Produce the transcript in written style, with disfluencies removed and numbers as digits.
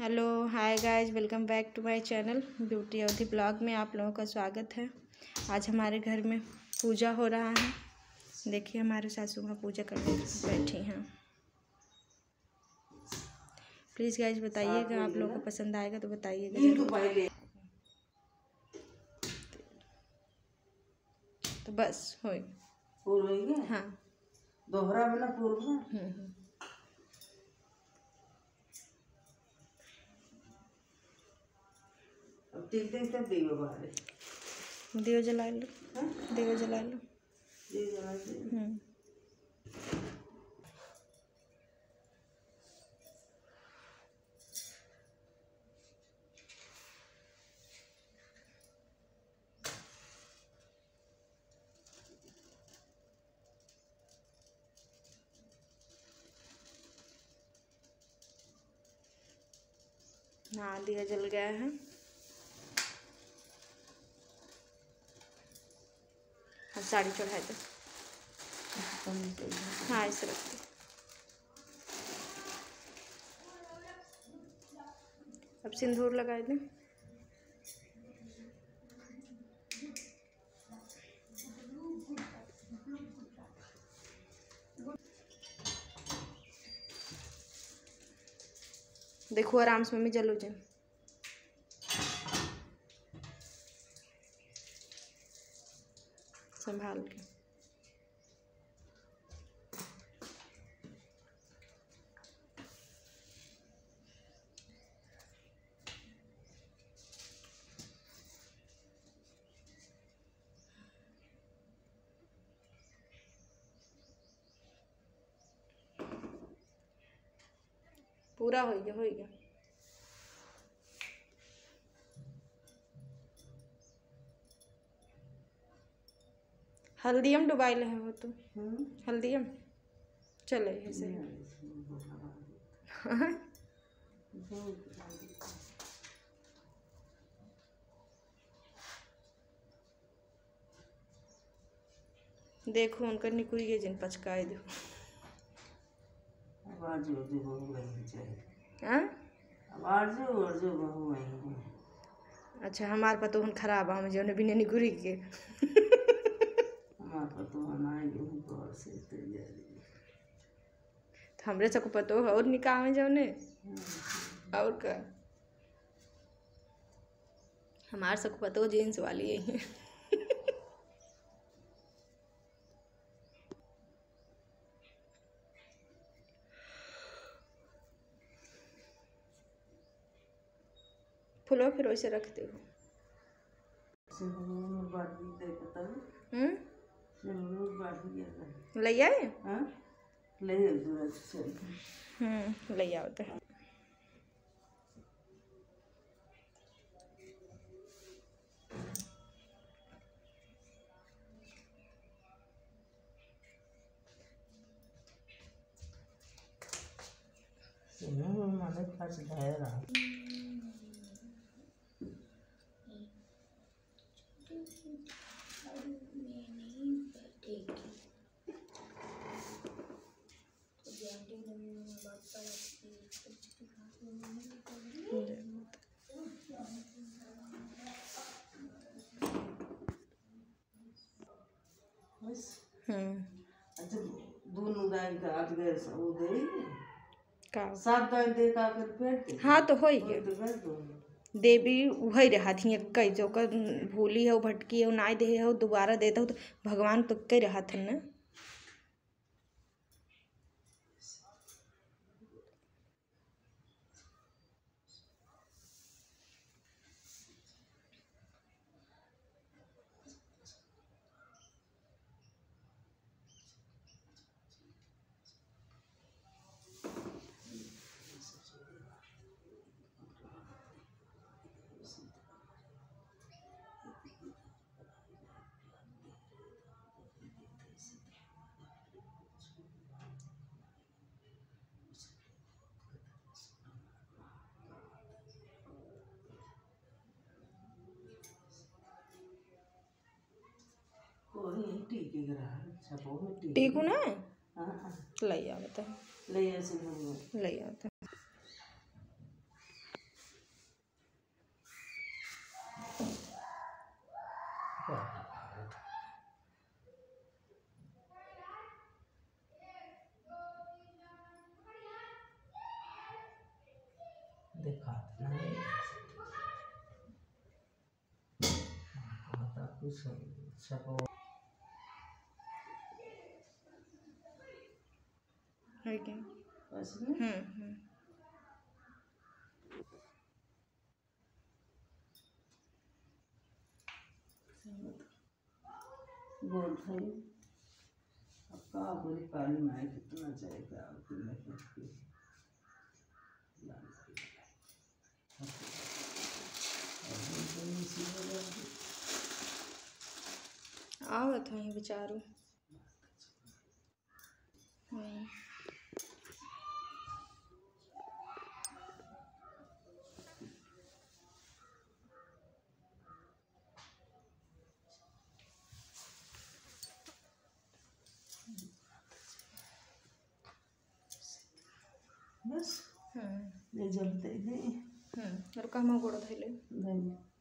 Hello hi guys, welcome back to my channel beauty अवधि blog में आप लोगों का स्वागत है। आज हमारे घर में पूजा हो रहा है। देखिए हमारे सासू माँ पूजा करने बैठी हैं। प्लीज़ गाइस बताइएगा, आप लोगों को पसंद आएगा तो बताइएगा जरूर। तो बस हो हाँ दोहरा वाला पूर्व दियो जला लो, दियो जला लो। हाँ दिया जल गया है। अब साड़ी चढ़ाए दो। हाँ इस रख दो। अब सिंदूर लगा दें। देखो आराम से मम्मी, जलो जाए। संभाल के। पूरा हो गया, हो गया। हल्दियम डुबाइल है वो तो। हल्दियम चले ऐसे। देखो उनका निकुल गए जिन पचकाए दो। अच्छा हमार पतो हम खराब हम जो बिना निकुरी के। हमरे सबको पतो है और निकाह में जाने और का हमारे सबको पतो जीन्स वाली है। फुलो फिर वैसे रखते हो। ले आए ले आओ तो। हाँ तो हो गया। देवी वही रहत ही कई जो कर भूली है भटकी है ना दे है दोबारा देता हूँ तो भगवान तो कई रहत है ना। टीकू ना ले आता ले आता। देखा नहीं आता कुछ सब है क्या? बोल भाई अब का बोली पानी में कितना जाएगा आवत है बेचारू। बस ले जलते हैं और कहाँ गोड़ धैले नहीं